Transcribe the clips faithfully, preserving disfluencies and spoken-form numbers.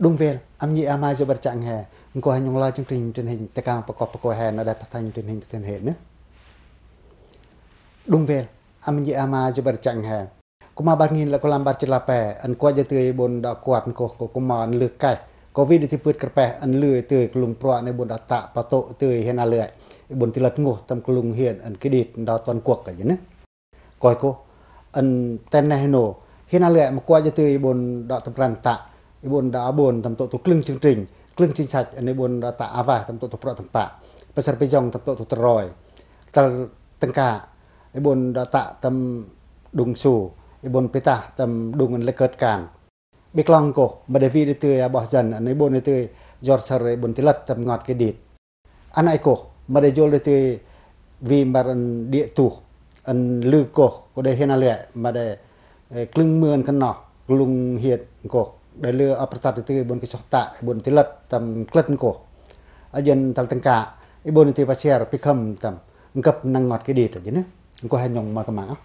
Đúng về âm nhị ama cho bật trạng hè có hành nhung lo chương trình truyền hình tại caoประกอบประกอบhè nó đã phát thanh truyền hình truyền hình nữa đúng về âm nhị ama cho bật trạng hè kuma bát nghìn là có làm bát chila pè anh qua giờ tươi bồn đã quạt cô cô kuma anh lừa cày covid thì bớt cà pè anh lừa tươi lùng pro này bồn đã tạ bà tổ tươi hiện lừa bồn thì lật ngủ tâm lùng hiện anh cái địt đó toàn cuộc cả vậy nữa coi cô anh tên này nổ hiện lừa mà qua giờ tươi bồn đã tập rèn tạ bồn đã bồn tầm tổ tục lưng chương trình lưng chính sách anh ấy bồn đã tạ ava tầm tổ tục pro tầm bạ bây giờ bây giờ tầm tổ tục rồi tầm tăng cả bồn đã tạ tầm đùng sù bồn peta tầm đùng anh lấy cất cản biết lòng cô mà để vì để tươi bỏ dần anh ấy bồn để tươi giọt sờ bồn tươi lật tầm ngọt cái địt anh ấy cô mà để vô để tươi vì mà anh địa tủ anh lư cô có để hiện lệ mà để lưng mưa anh nọ lùng hiện cô để lừa apartat itu bồn cái sota bồn tươi lật tầm cất cô ở dân tal tăng cả bồn tươi pasir pikam tầm ngập năng ngọt cái địt ở dưới nữa có hay nhung mà cái mảng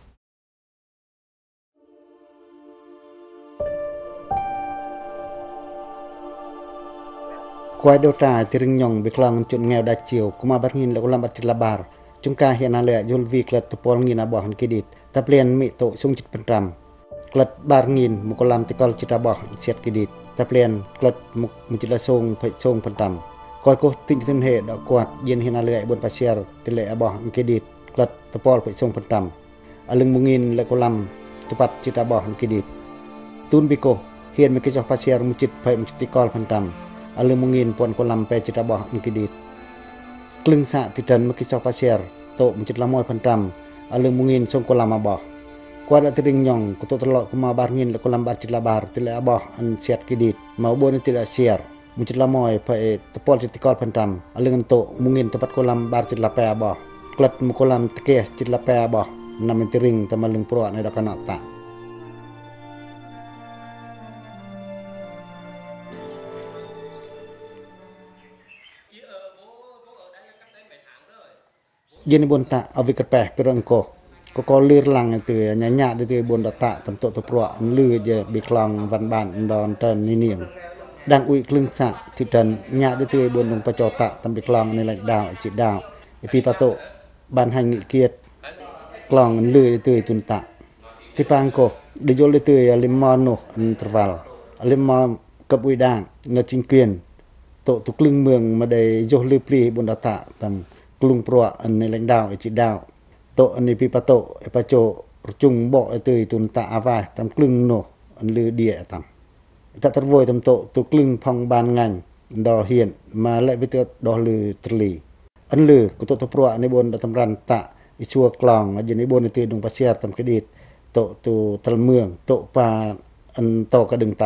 quay điều tra thì rừng nhung bị lòng chuyện nghèo đa chiều kuma bắt nghìn là có làm bắt chila bar chúng ta hiện nay là dul vi klet tupol nghìn là bỏ hẳn cái địt tập liền mỹ tổ sung chít phần trăm klet bar nghìn một có làm thì con chita bỏ xét cái địt tập liền klet một một chila sung phải sung phần trăm coi cô tinh thần hệ đã quạt yên hiện nay là bốn pasir tỷ lệ bỏ hẳn cái địt klet tupol phải sung phần trăm ở lưng một nghìn là có làm tupat chita bỏ hẳn cái địt tun biko hiện mấy cái chọc pasir một chít phải một chít con phần trăm alung mungin pon kolam pe cita bah ngkidit klung sa titan makisau pasir to mencit lamoy pantam alung mungin song kolam abah kuada tering nyong kuto telok kuma barngin le kolam bar citla bar tile abah an siat kidit mau bon tidak siar mencit lamoy pe tepol citikol pantam alung to mungin tepat kolam bar citla pe abah klat mu kolam tekeh citla pe abah nam tering tamalung pro ne dakana ta dân bồn tạ ở vị cật bè perang ko có có lừa lăng từ nhà nhà đi từ bồn tạ tầm tổ tập rọ lừa giờ bị lòng văn bản đòn trần ni niệm đang uy lưng xạ thị trần nhà đi từ bồn đồng pa cho tạ tầm bị lòng này lãnh đạo chỉ đạo pi pa tổ ban hành nghị quyết lòng lừa đi từ tuần tạ thì pang ko đi vô đi từ limano interval limon cấp uy đảng là chính quyền tổ tục lưng mường mà để vô lừa pri bồn tạ tầm lung pro anh lãnh đạo chỉ đạo tổ anh pi pa tổ pa cho chung bộ từ tuần tạ avai tam lưng nổ anh lư địa tam ta thật vui tam tổ tổ lưng phong ban ngành đò hiện mà lại với tổ đò lư trì anh lư của tổ tổ pro anh bồn đã tam ran tạ chùa clong ở dưới bồn từ đồng pasir tam cái địt tổ tu tam mường tổ pa anh tổ cả đường tạ.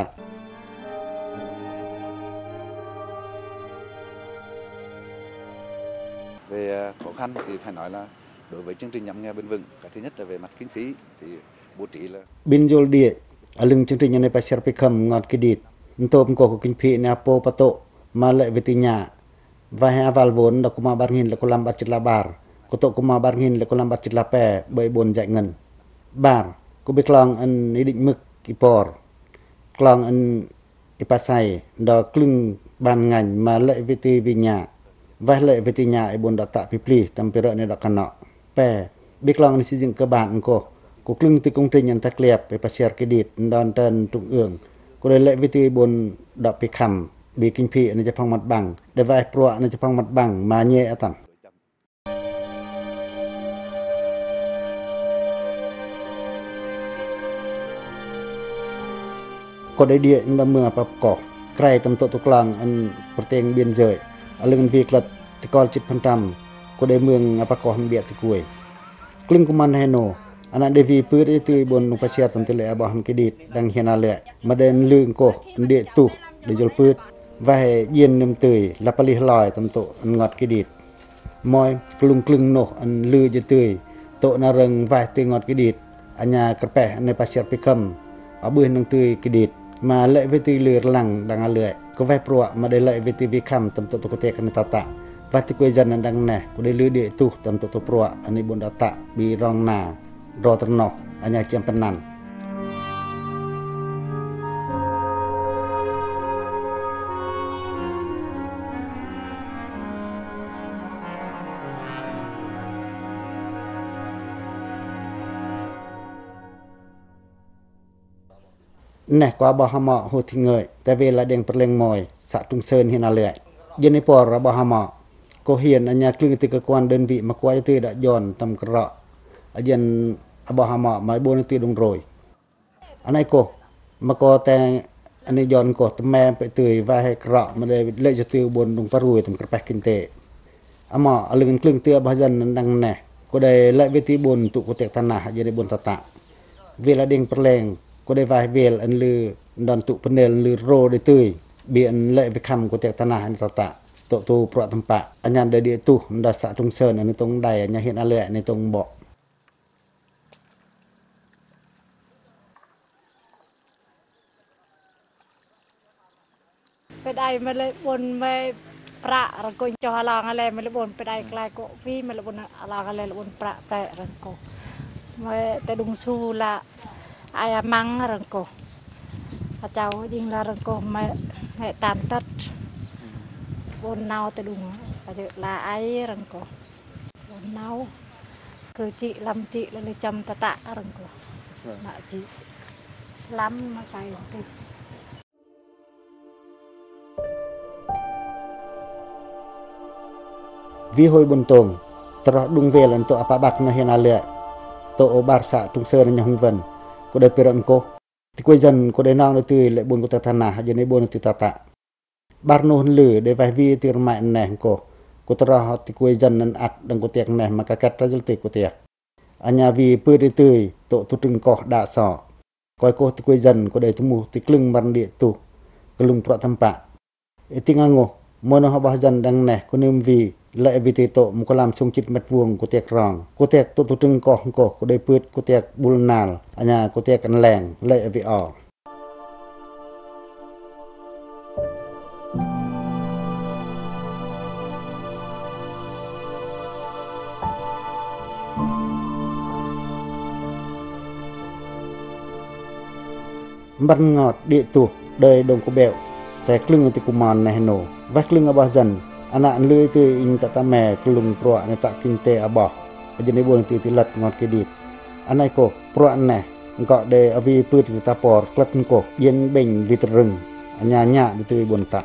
Về khó khăn thì phải nói là đối với chương trình giảm nghèo bền vững, cái thứ nhất là về mặt kinh phí thì bố trí là bin jol dia alung chương trình này pasir pikam ngọt cái địt untuk ko kinh phí ne apo pato mà lại về tinya và hai aval vốn là kuma barngin là kolam bar citla bar koto kuma barngin là kolam bar citla pe bởi bồn dạy ngân bar ko be klong an định mực ipor klong an ipasai do klung ban ngành mà lại về ti vinya và lệ về tình nhà bồn đào tạo pipli tam pera này đã cano pe biết lòng xây dựng cơ bản của của lưng từ công trình nhận tác liệp về pasir kredit đòn trần trung ương của đây lệ về từ bồn đào bị khăm bị kinh phí nàyจะphong mặt bằng để vài pro nàyจะphong mặt bằng mà nhẹ tầm có đây địa nhưng mà mưa bập cỏ cây tầm tổ tục làng anh perteng biên giới alung vi klat tikol chit pantam ko de mương apa ko hambia tikui kling kuman heno ana devi pur itu bon nu pasir tam tele abah han kedit dang hianale maden lương ko de tu de jol pur va he yen nem tui la palih loi tam to ngot kedit moi klung klung no an lư je tui to na reng vai tui ngot kedit anya kerpeh ne pasir pikam abeuh nang tui kedit mà lệ với tùy lừa lằng đang lệ có vai pro mà để lệ với tùy vi khăm tầm tổ tổ tệ kan tata và tùy quê dân đang nè có để lừa địa tu tầm tổ tổ pro anh ấy bốn data bị rong na ro terno hanya jam penan nè qua bò hàm mọ hồ thì người tại vì là đèn bật lên mồi xã Trung Sơn hiện là lệ dân đi bò ra bò hàm mọ cô hiện ở nhà cương từ cơ quan đơn vị mà qua cho tôi đã dọn tầm cọ ở dân bò hàm mọ máy buôn tôi đúng rồi anh ấy cô mà cô ta anh ấy dọn cô tầm mẹ phải tươi và hay cọ mà để lấy cho tôi buôn đúng phá ruồi tầm cọ kinh tế à mọ ở lưng cương tia bao dân đang nè cô đây lại với tí buôn tụ của tiệc tan nà giờ đây buôn tạ tạ vì là đèn bật lên cô đây vài về anh lư đòn tụ phần nền lư rô để tươi biển lệ với khăm của tiệc tan nà anh tạ tạ tổ tu pro tâm bạ anh nhàn đời địa tu đã xã Trung Sơn anh tông đầy nhà hiện a lệ anh tông bỏ ไปได้มาเลยบนไม่ประรังโกจอลางอะไรมาเลยบนไปได้ไกลก็พี่มาเลยบนลางอะไรบนประแต่รังโกมาแต่ดุงสูละอายมังรังโกพระเจ้ายิงละรังโกมาให้ตามตัดบนเนาแต่ดุงพระเจ้าละไอรังโกบนเนาคือจิลำจิแล้วเลยจำตะตะรังโกมาจิล้ำมาไกลติด vì hồi buồn tông, tao đúng về lần tao apa bạc nó hiện à lệ, tao bar xã Trung Sơn nhà Hùng Vân, có đây perang ko, thì quay dần có đây nào để từ lệ buồn của ta thana, hay này buồn từ ta ta, bar nó hôn lử để vài vi từ mại nè ko, có tao họ thì quay dần nên ắt đằng có tiệc nè mà cả cắt ra từ của tiệc, anh nhà vì pư đi từ tao tu trừng cỏ đã sọ, coi ko thì quay dần có đây tu mù thì klung ban địa tu, klung pro tham pa, tiếng Anh ngô, môn họ bảo dần đằng nè có niềm vì lệ vì thế tổ một cái làm sung chít mật vuông của tiệc ròng của tiệc tổ tổ trưng cỏ cổ của đây pướt của tiệc bùn nal anh nhà của tiệc ăn lèng lệ vì ỏ bắt ngọt địa tủ đời đồng của bẹoแต่ครึ่งติกุมารในโนวักครึ่งอบาจันanak lui tu ing tak tame kelung pro ne tak kinte abah ajene bon ti tilat ngot kedit anai ko pro ne engko de avi put ti tapor klat ko yen beng vitreng anya nya di tu bon tak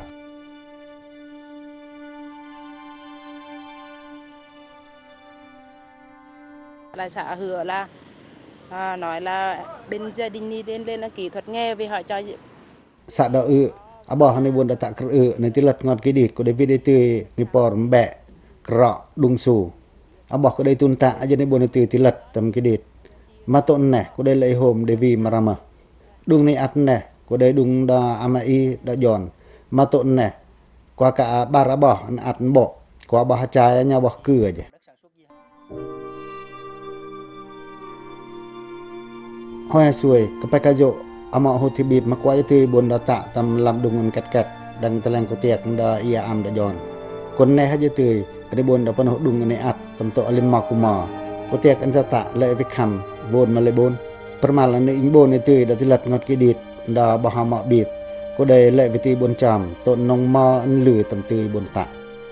là xã Hựa là à, nói là bên gia đình đi đến lên là kỹ thuật nghề vì họ cho xã đạo ư abah ne bon tak ư ne tilat ngot kedit ko de vi de tu ni por mbe kra dung su abah ko de tun ta ajene bon tu tilat tam kedit maton ne ko de lei hom devi marama dung ni at ne ko de dung da amai da jon maton ne kwa ka bar abah an at bo kwa bah cha nya bah cứ aja hoa suy kepai kajo ama hoti bib makwa itu bon data tam lam dungun kat-kat dang teleng ko tiak da ia am da jon kon ne haje tu ade bon da panoh dung ne at tam to alim makuma ko tiak an data le vi kham bon ma le bon permal ne ing bon itu da tilat ngot kidit da bahama bib ko de le vi ti bon cham to nong ma an lư tam tu bon ta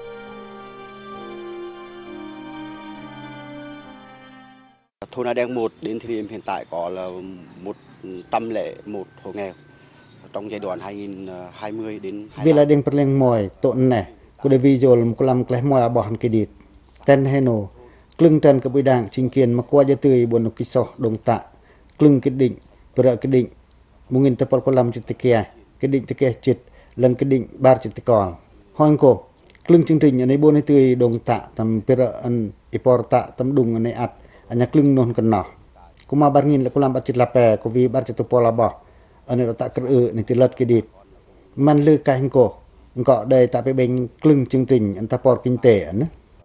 thôn Na Đen một đến thời điểm hiện tại có là một trăm lẻ một hộ nghèo trong giai đoạn hai nghìn hai mươi đến vì là đeng perleng moy tộn nè ko de visual ko lam kleh moy abohan kedit ten heno klung tan ka bidang chingkien makwa ja tui bon kiso dong ta klung keding pera keding mungin tepal ko lam chitikia keding tikia chit lang keding bar chitikol hong ko klung chingting nei bon tui dong ta tam pera an iporta tam dung nei at anya klung non kena kuma barngin la kulam bacit lape ko vi bar citu pola bah ane tak kreu ni tilat kedit man lư ka hingko engko dai tak pe beng klung chingting antapor kinte an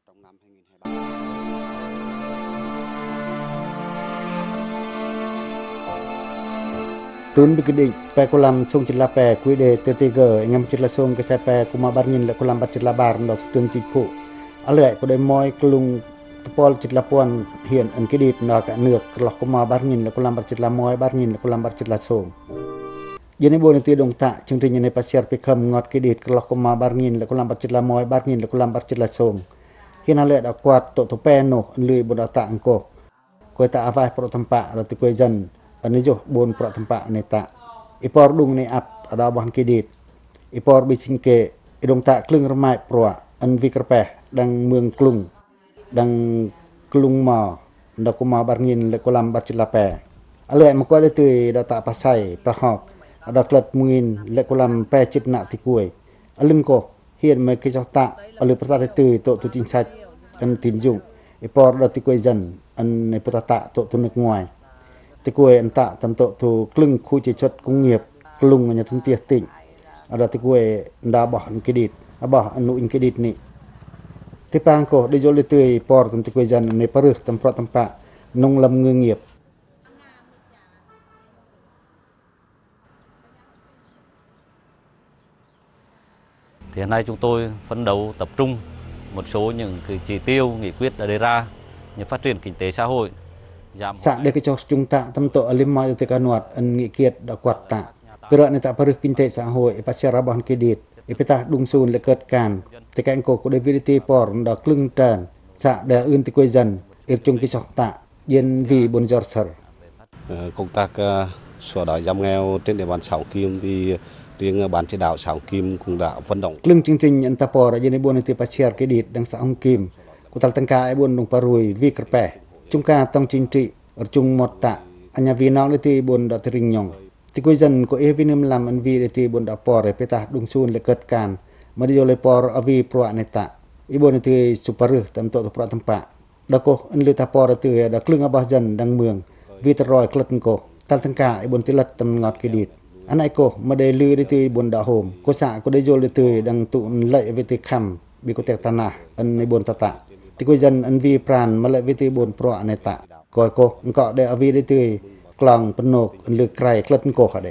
tun bigeding pe kulam sung cit lape kui de tetiga ngam cit la sung ke sape kuma barngin la kulam bacit labar ndo tung cipu ale ko de moy klung tepol cit lapuan hian an kedit na ka nước loh kuma barngin la kulam barcit la moy barngin la kulam barcit la som yene bon ti dong ta chung tin ne pasiar pikham ngot kedit loh kuma barngin la kulam barcit la moy barngin la kulam barcit la som hian ale da kwat to to pen no an lui bon ta angko ko ta avai pro tampa ra ti ko jan an jo bon pro tampa ne ta impor dung ni at ada bahan kredit impor bisingke idong tak klung remai pro an vi kerpeh dang mương klung dang klung ma ndak kuma barngin le kolam bacelape alai mako ada tu da tak pasai pahok ada klat mungin le kolam pe chit nak tikui alim ko hian me ke jota alu perta tu to tu tin sat an tin jung impor da tikui jan an ne perta to tu nước ngoài tikui an ta tam to tu klung khu chi chot công nghiệp klung nya thun tia ting ada tikui nda bah an kredit abah anu in kredit ni tipang ko de jole tui por tam tikui jan ne paruh tam pro tam pa nông lâm ngư nghiệp. Hiện nay chúng tôi phấn đấu tập trung một số những cái chỉ tiêu nghị quyết đã đề ra như phát triển kinh tế xã hội. Sa de ke cho chúng ta tam to lima de ka nuat an nghị kiat da kwat ta. Pira ni ta paruh kinh tế xã hội pa sia rabahan kredit ipita dung sun le ket kan te ka ko ko de virity por da klung tran sa de un ti koi jan ir chung ki sok ta yên vì bốn giọt sờ. Công tác xóa đói giảm nghèo trên địa bàn xã Kim thì riêng ban chỉ đạo xã Kim cũng đã vận động. Lưng chương trình anh ta bỏ ra yên bốn thì phát triển cái điện đang xã Kim. Cụ tal tăng ca bốn đồng parui vi kerpe. Chúng ta tăng chính trị ở chung một tạ. Anh nhà vì nó thì bốn đã thình nhong. Thì cuối dần có evinum làm anh vì thì bốn đã bỏ để peta dung sun le ket kan. Mà đi le bỏ avi pro aneta. Ibon thì superu tam to pro tampa. Dako an le ta por tu da klung abah jan dang mương vi troi klat ko tal tangka ibon tilat tam ngot kredit anai ko made lư de tu bon da hom ko sa ko de jol de tu dang tu lai vi ti kham bi ko tek tanah an ibon tata ti ko jan an vi pran ma lai vi ti bon pro aneta ko ko ko de avi de tu klong penok an le krai klat ko khade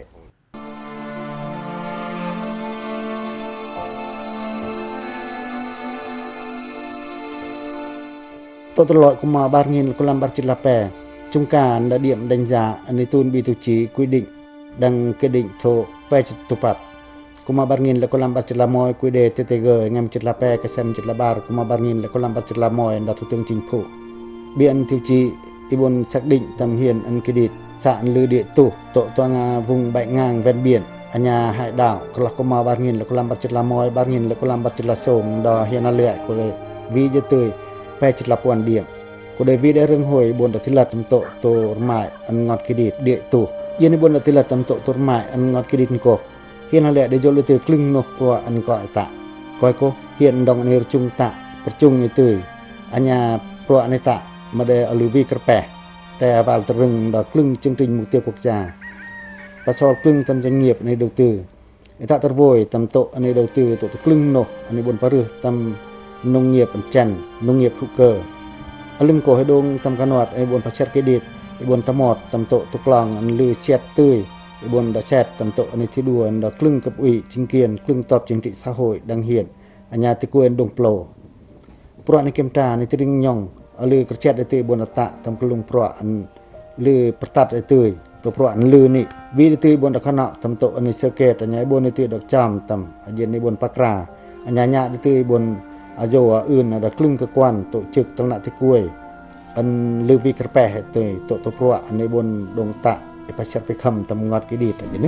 Tốt lội của mà ba nghìn của làm bát chít la pè, trung cả đã điểm đánh giá anh tuân bị tiêu chí quy định đăng quyết định thô pè chít tu pat, của mà ba nghìn là của làm bát chít la môi quy đề tê tê giê ngam chít la pè cái xem chít la bar của mà ba nghìn là của làm bát chít la môi đã thủ tướng chính phủ, biện tiêu chí ibon xác định tầm hiền anh quyết định sạn lư địa tủ tổ toàn vùng bãi ngang ven biển ở nhà hải đảo của của mà ba nghìn là của làm bát chít la môi ba nghìn là của làm bát chít la sông đò hiền lệ của vi dư tươi pe chit la puan điểm ko de vide reng hoi bon da tilat tam to to mai an ngot kredit de tu yen bon da tilat tam to to mai an ngot kredit ko hian le de jol te kling no pro an ko ta koi ko hian dong ne chung ta perchung ni tui anya pro an ta ma de aluvi kerpe te val trừng da kling chương trình mục tiêu quốc gia và so kling tam doanh nghiệp này đầu tư ta tar voi tam to an đầu tư to kling no an bon paru tam nông nghiệp chăn nông nghiệp hữu cơ alim ko hedong tam kanwat ai bon pasar kredit ibon tamot tam to to klang an lư set tươi ibon da set tam to ani thi đua da klung cấp ủy chính quyền klung top chính trị xã hội đang hiện anya ti kuen dong plo pro ani kemta ni tring nyong alư kerchet de ibon ta tam klung pro an lư pertat de tươi to pro an lư ni vi de ibon da khana tam to ani circuit anya ibon ni da cham tam ajen ibon pakra anya nya de ibon ajo un ada klung cơ quan tổ chức trong nạ thế cuối an lưu vi kerpe hết tới tổ tổ pro anh ấy bon đồng tạ để phát triển phải khăm tầm ngọt cái đi tại nước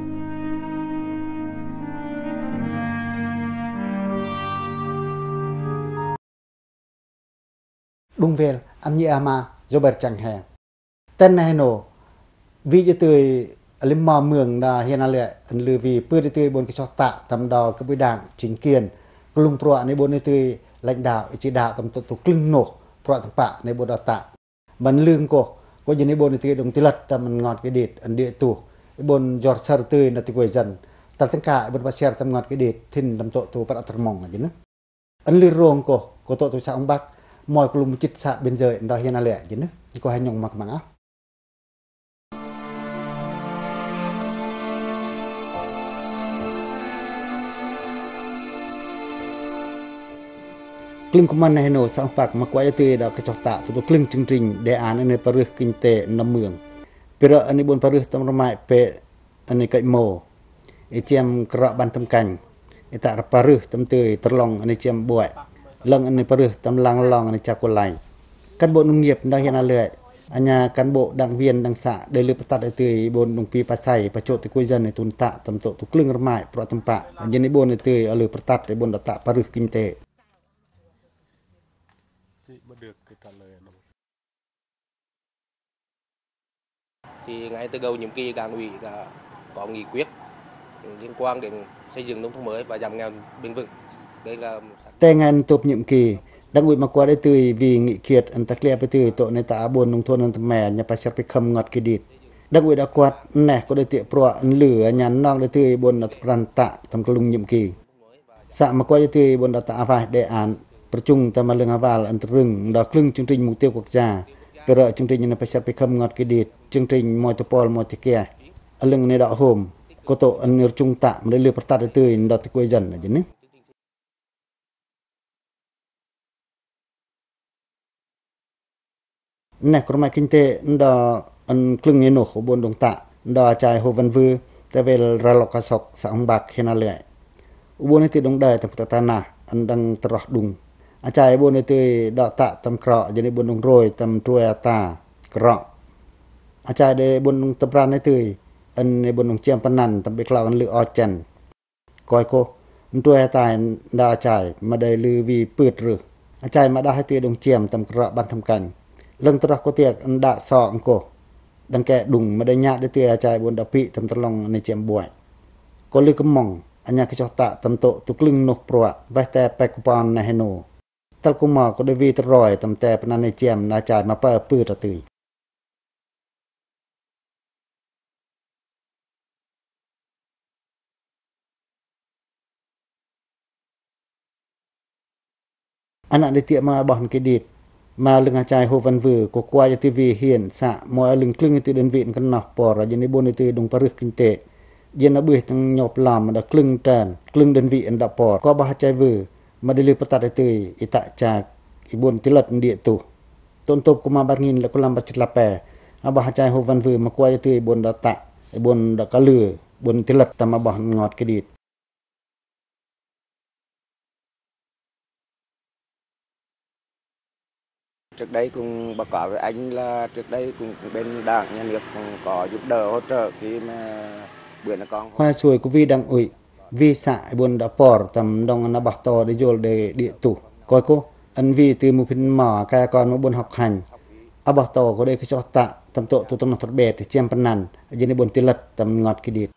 đúng về am như ama Robert chẳng hè tên này nổ vì cho tôi lim mò mường là hiện nay lệ an lưu vi bữa đi tôi bon cái cho tạ tầm đò cái bữa đảng chính quyền klung pro này bốn mươi lãnh đạo chỉ đạo tầm tổ klung nổ pro tầm bạ này bốn đào tạo bắn lương cổ có những này bốn mươi đồng tiền lật tầm ngọt cái đệt ấn địa tủ bốn giọt sar tươi là tươi dần tal tất cả bốn bát sar tầm ngọt cái đệt thìn làm tổ tủ bắt tầm mỏng như thế ấn lư rong cổ có tổ tủ xã ông bắc mọi klung chít xã bên dưới đòi hiện lệ như thế có hai nhung mặc mã Klung kuman này nô sang phạc mà quay từ đó cái chọc tạ tụi klung chương trình đề án anh paru kinh tế năm mường, pero anh buôn paru tam ramai pe anh cái mồ, anh chém cọ ban tam cành, anh ta paru tam tươi terlong anh chém bụi, lăng anh paru tam lang long anh chạc lại, cán bộ nông nghiệp đó hiện nay Anya cán bộ đảng viên đảng xãได้เลือกประตัดไอเตยบนลงปีปัสไสประโจติกุยจันในตุนตะตำโตตุกลึงรมายเพราะตำปะยันในบนไอเตยเอาเลือกประตัดในบนตะปารึกกินเต Thì ngay từ đầu nhiệm kỳ Đảng ủy đã có nghị quyết liên quan đến xây dựng nông thôn mới và giảm nghèo bền vững. Đây là แต่งานตบnhiệm kỳ ดังอุยมากว่าได้เตยวีnghị kiệtอันตะเกลียไปเตยโตในตาบนลงทนอันตะแม่ญาปัสไปคำงอดกิดิตดังอุยดากวดแน่ก็ได้เตะปลวอันเหลือยันนอกได้เตยบนอัตรันตะทำกลุงnhiệm kỳ สะมากว่าได้เตยบนอัตอาวายได้อ่านประชุมตะมาเลืองอาวาลอันตรึงดอกครึ่งจึงtrình mục tiêu quốc gia ไปรอจึงtrìnhญาปัสไปคำงอดกิดิตจึงtrìnhมอยตะปอลมอยตะเกียอันลึงในดอกโฮมก็โตอันรจุงตะมันได้เลือกประตัดได้เตยดอกตะกุยจันจังนี้ Nè còn mai kinh tế đó ăn cưng như nổ bồn đồng tạ đó chạy hồ văn vư tại về ra lọc cá sọc xã hồng bạc hiện nay lại bồn này từ đồng đời tập tạ na ăn đang trọ đùng à chạy bồn này từ đọ tạ tầm cọ jadi bồn đồng rồi tầm trôi ta cọ à chạy để bồn đồng tập ran này từ ăn này bồn đồng chiêm pan nằn tầm bị cào ăn lựa o chèn coi cô trôi ta đọ chạy mà đây lư vì bự rử à chạy mà đã hai từ đồng chiêm tầm cọ ban thầm cảnh lần terakhir ko tiak anda so engko dan ke dung madanya de tia chai bon dapi tam terlong ne chem buai ko li kemong anya ke chota tam to tuklung noh pro vai te pe kupon na heno tal kuma ko de vi troi tam te pnan ne chem na chai ma pa pu ta tui anak de tia ma bon ke dit mà lưng hà trai hồ văn vử của qua cho tivi hiện xạ mọi lưng cưng từ đơn vị căn nọ bỏ ra dân bốn từ đồng paris kinh tế dân nó bưởi tăng nhọp làm mà đã cưng tràn cưng đơn vị đã bỏ qua ba trai vử mà đi lưu bắt tay từ ý tại trà ý bốn tí lật địa tủ tôn tộc của mà bắt nghìn là có làm bắt chật là bè à ba trai hồ văn vử mà qua cho từ bốn đã tạ bốn đã cá lừa bốn tí lật tầm mà bỏ ngọt cái đít. Trước đây cũng báo cáo với anh là trước đây cũng bên đảng nhà nước cũng có giúp đỡ hỗ trợ khi mà bữa nó con hoa xuôi của vi đảng ủy vi xã buôn đã bỏ tầm đồng nó bạc to để vô để địa tủ coi cô anh vi từ một phiên mỏ ca con nó buôn học hành à bạc to có đây cái cho tạ tầm tổ tụ tụ nó thật bè để xem pan nàn ở đây buôn tiêu lật tầm ngọt kỳ điệt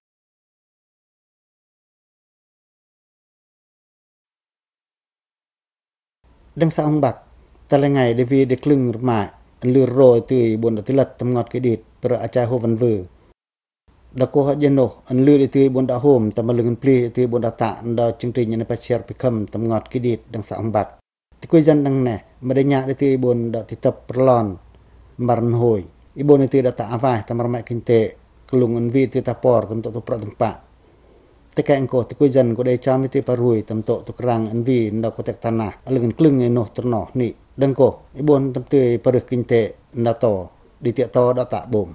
đằng sau ông bạc ta là ngày để vì để cưng mà anh lừa rồi từ buồn đã tới lật tầm ngọt cái đít rồi ở trái hồ văn vử đã cô họ dân nổ anh lừa đi từ buồn đã hôm tầm mà lưng pli từ buồn đã tạ đó chương trình như này phải share phải cầm tầm ngọt cái đít đằng sau ông bạc thì quê dân đằng này mà để nhà để từ buồn đã thì tập lon mà rần hồi ý buồn từ đã tạ vài tầm mà mẹ kinh tế lùng anh vi từ ta por tầm tổ tổ pro tầm bạ tất cả anh cô thì quê dân có đây cho mấy từ parui tầm tổ tổ răng anh vi nó có tẹt tan à lưng cưng này nổ tụt nỏ nị đằng cô ý buồn tầm từ paru kinh tế nó to đi tiệt to đã tạ bồm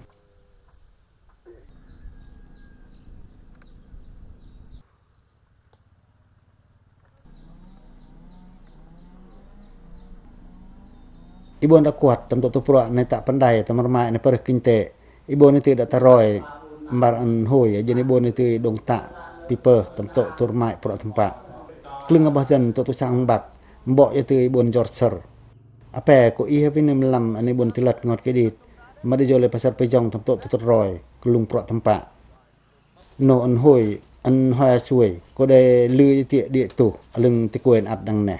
Ibu nak kuat tentang tu pura ni tak pandai tentang ramai ni perih kinte. Ibu ni tu dah taroy maran hoi jadi ibu ni tu dong tak pipe tentang tu ramai pura tempat. Keleng abah jan tu tu sang bak mbok ya tu ibu jorser. Apa ko i havi ni melam ani ibu tilat ngot kedit. Mari jole pasar pejong tentang tu taroy kelung pura tempat. No an hoi an hoa suai ko de lư tie địa tu lưng ti kuen at dang ne.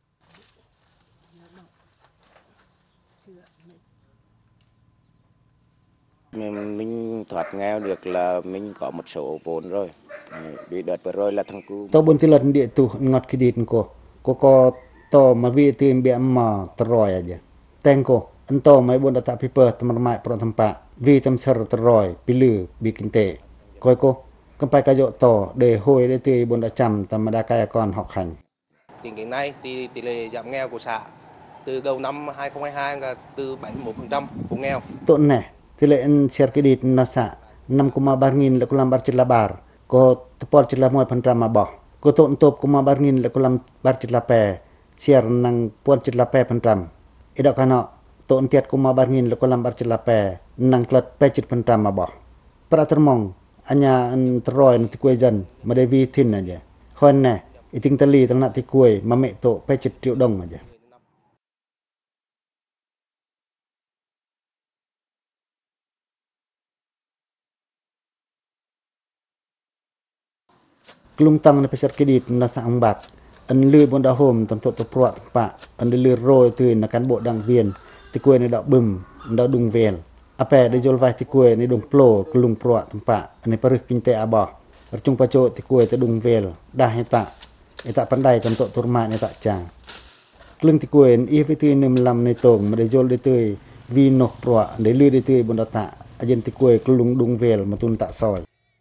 Mình thoát nghèo được là mình có một số vốn rồi. Vì đợt vừa rồi là thằng cu. Tao buồn tilat địa tu ngot kedit ko. Ko ko to ma vi tu mbia ma taroy aja. Tengko ento mai buồn data paper teman-teman pro tempat. Vi tam ser taroy pilu bikin te. Koi ko kampai kajo to để hồi để tùy buồn đã chăm tầm đa kaya con học hành. Tính đến nay thì tỷ lệ giảm nghèo của xã từ đầu năm hai không hai hai là từ bảy mươi mốt phần trăm hộ nghèo. Tuần này tỷ lệ ăn share kredit nó xã năm koma ba nghìn là kulam bar chila bar ko tepor chila moi phần trăm mà bỏ ko tuần top koma ba nghìn là kulam bar chila pe share nang puan chila pe phần trăm. Ida kana Tôn tiệt kuma barngin lo kolam barcelape nang klat pecit pentam abah. Pratermong anya teroi nanti kue jan madevi tin aja. Hon ne iting tali tang nak ti kue mamek to pecit triuk dong aja. Kelung tang na pesar kedit na sa angbat. An lư bon da hom tam to to prot pa an lư roi tu na kan bo dang vien ti kue ni dak bum nda dung vel. Apa de jol vai ti kue ni dong plo kelung prot tempa ani perih kinte abah. Percung paco ti kue te dung vel dah eta eta pandai tam to turma ni tak chang. Kelung ti kue ni fi tu nim lam ni tong ma de jol de tu vi noh prot de lư de tu bon da ta ajen ti kue kelung dung vel ma tun tak soi.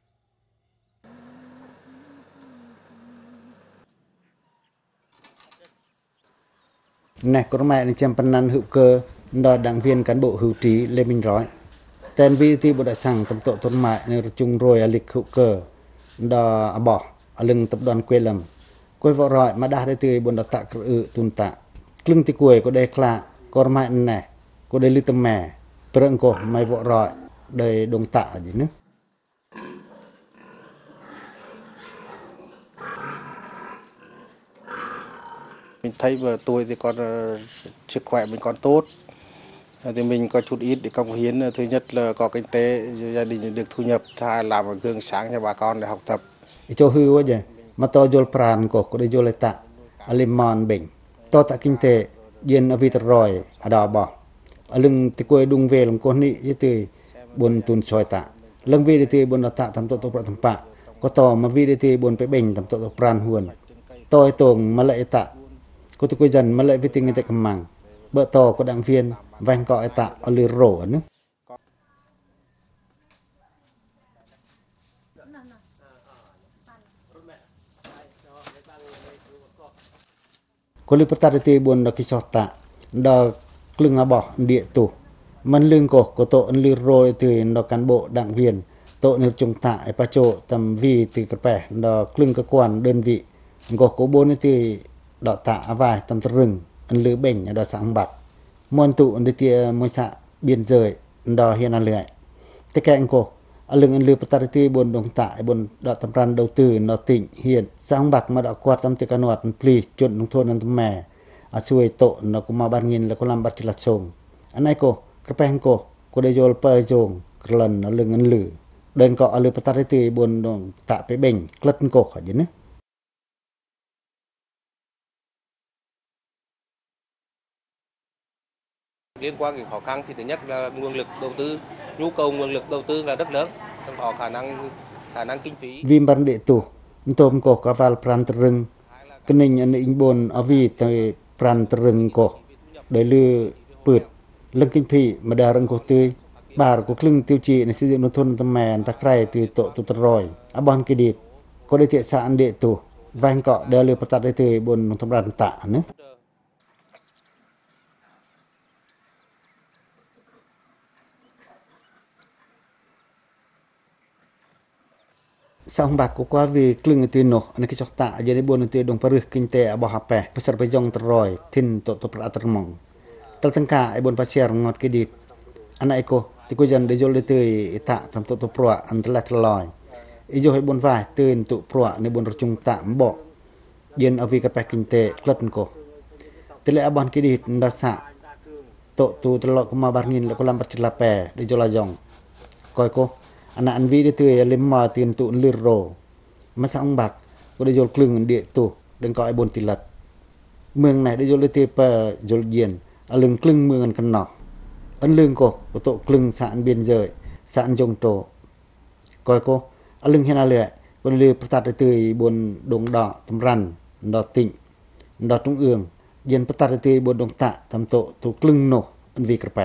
Nè, có mẹ nên chăm pan hữu cơ đòi đảng viên cán bộ hữu trí Lê Minh Rói. Tên vi ti bộ đại sàng tập tổ tôn mại nên chung rồi ở lịch hữu cơ đò bỏ ở lưng tập đoàn quê lầm. Quê vợ rọi mà đa đây tươi buồn đọc tạ cử ự tùn tạ. Lưng ti quê có đề khla, có mẹ nè, có đề lưu tâm mẹ, trợn cổ mày vợ rọi, đời đồng tạ gì nữa. Mình thấy vừa tôi thì còn sức khỏe mình còn tốt, thì mình có chút ít để cống hiến. Thứ nhất là có kinh tế, gia đình được thu nhập, hai làm một gương sáng cho bà con để học tập. Cho hư quá vậy, mà to jol pran ko ko de jol ta alimon beng to ta kinh tế yen avit roy ada ba alung ti ko dung vel ko ni yete bon tun soi ta leng vi de bon ta tam to to pra tam pa ko to ma vi de bon pe beng tam to to pran huan toi tong ma lại ta ko ti ko jan ma lại vi ting te kamang bợ to ko đảng viên vang ko ta alir ro nữa. Có lưu pertara ti bon da kisota da klung abah địa tu man lương ko ko to lir ro ti da cán bộ đảng viên to nir chung ta ai pa cho tam vi ti kerpe da klung cơ quan đơn vị go ko bon ti da ta vai tam trừng an lư beng da sang bạc mon tu an ti mo sa biên giới da hian an lưỡi te keng ko alung an lư pertara ti bon dong ta bon da tam ran đầu tư nó tỉnh hiện sang bạc mà đã quạt tam ti kanot pli chun nông thôn an mè a suai to nó cũng mà ban ngin là có làm bát chlat song an ai ko kerpeng ko ko de jol pa jong klan alung an lư den ko alư pertara ti bon dong ta pe beng klat ko ha ji ne. Liên quan đến khó khăn thì thứ nhất là nguồn lực đầu tư, nhu cầu nguồn lực đầu tư là rất lớn, không có khả năng khả năng kinh phí. Vim ban đệ tu, tôm ko kaval pran tereng, kening an ing bon avi te pran tereng ko, để lư pượt, lưng kinh phí mà đà răng ko tươi, bar ko klung tiêu chíใน xây dựng nông thôn tam mèn ta krai từ tổ tu troi, abon kidit, ko de tie sa an đệ tu, vang ko de lư patat de tươi bon nông thôn ran ta nữa. Sa bạc ko kwa vi klung ti no an ki chok ta je ni bon ti dong perih kinte abo hape pasar pejong teroi tin to to pra termong tel tengka ai bon pasiar ngot kidit ana eko ti ko jan de jol de ti ta tam to to pro an telat loi ijo he bon vai tin tu pro ni bon rchung ta mbo yen avi ka pa kinte klat ko tele abon kidit nda sa to tu telok ko ma barngin ko lam percelape de jolajong koi ko anak an vi de tu lima tin tu lir ro ma sang bạc ko de jol klung địa tu den ko ai bon tilat mương này de jol de pa jol yen alung klung mương an kan nok an lương ko ko to klung sa an biên giới sa an jong to coi ko alung hena le ko le pratat de tu bon dong da tam ran da tịnh da trung ương yen pratat de tu bon dong ta tam to tu klung no an vi kerpa.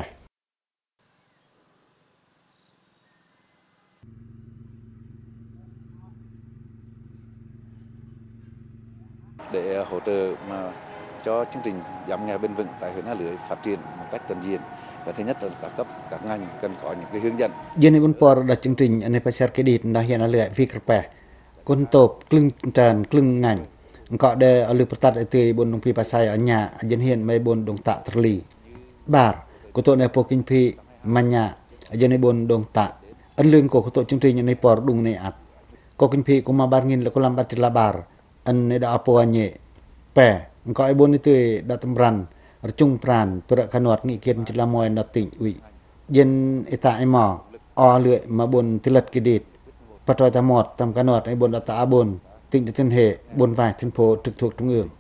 Để hỗ trợ mà cho chương trình giảm nghèo bền vững tại huyện A Lưới phát triển một cách toàn diện. Và thứ nhất là các cấp các ngành cần có những cái hướng dẫn. Dân này por đặt chương trình anh pasar kredit na huyện A Lưới vi kerpe. Kun top klung tran klung ngành. Ko de alu pertat itu bon dong pi pasai anya dân hiện mai bon dong tak terli. Bar của tội này po kinh phi manya dân này buồn đồng tạ ấn lương của tội chương trình này po đúng này ắt có kinh phi cũng mà ban nghìn là có làm bắt chila bar ấn này đã apo nhẹ pe có ai buồn itu đã tâm ran chung pran perak kanuat nghị kiến chila moy đã tỉnh ủy dân ita emo o lưỡi mà buồn tilat kidit patoi tamot tam kanuat ai buồn đã tạ buồn tỉnh từ thân hệ buồn vài thành phố trực thuộc trung ương.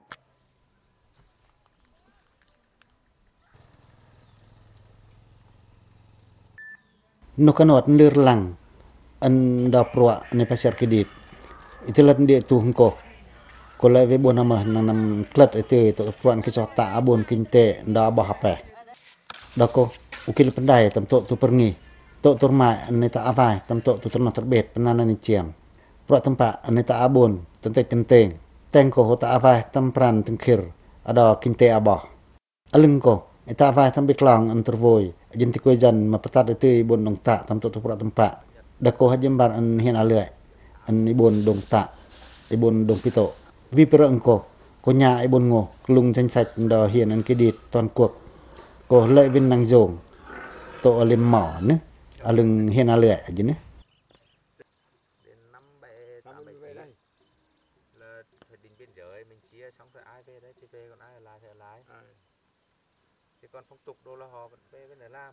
Nukanot lir lang an da proa ne pasar kredit itulah dia tu hengko kolai we bon ama nang nam klat itu to proan ke ta abon kinte da bah apa da ko ukil pendai tam to tu pergi to turma ne ta avai tam to tu turma terbet penana ni ciam pro tempat ne ta abon tente tenteng teng ko ta avai tam pran tengkir ada kinte abah alung ko ta avai tam biklang an tervoi dân thì coi dần mà bắt đầu từ buồn đồng tạ tam tổ thuộc tam pạ đã có hai dân bản anh hiện ở lệ anh buồn đồng tạ anh buồn đồng pito vì perang ko có nhà anh buồn ngô lùng danh sạch đò hiện anh cái điệt toàn cuộc có lợi viên năng dồn tổ lên mỏ nữa ở lưng hiện ở lệ gì nữa còn phong tục đồ là họ vẫn về bên để làm.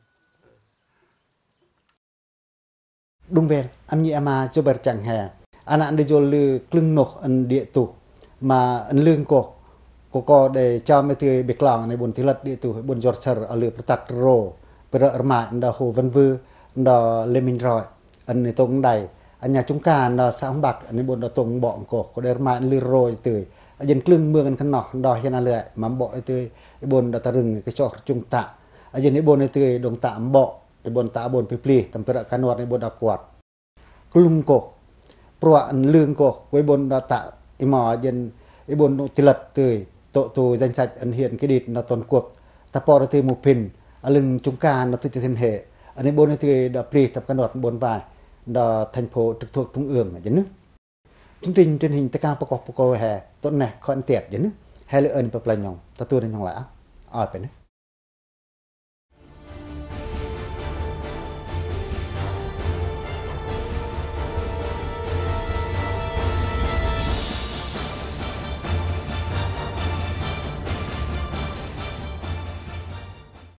Đúng vậy, anh nhẹ mà cho bật chẳng hè, anh ăn đi vô lư cưng nọc anh địa tụ mà anh lương cổ, cổ cổ để cho mấy thứ biệt lòng này buồn thứ lật địa tụ buồn giọt sờ ở lư tạt rô, bây giờ ở mãi anh đã hồ vân vư, anh đã lên mình rồi, anh này tông đầy, anh nhà chúng ta anh đã sáng bạc, anh này buồn đã tông bọn cổ, cổ để ở mãi anh lư rồi từ dân cưng mương anh khăn nọ, anh đòi hiện lệ mà bọn từ bồn đã ta rừng cái chỗ trung tạ ở dưới này bồn này từ đồng tạ bộ cái bồn tạ bồn pipli tầm pera kanuat này bồn đã quạt lung cổ pro lương cổ với bồn đã tạ imò dân cái bồn tilat từ tổ tù danh sách ẩn hiện cái địt là toàn cuộc ta po ra từ một pin ở lưng chúng ta nó từ thiên hệ ở đây bồn này từ đã pli tầm kanuat bồn vài đã thành phố trực thuộc trung ương ở dưới nước chương trình truyền hình ta bọc bọc hè tốt này con tiệt dưới nước hay là ơn bậc là nhồng ta tu đến nhồng lã ở bên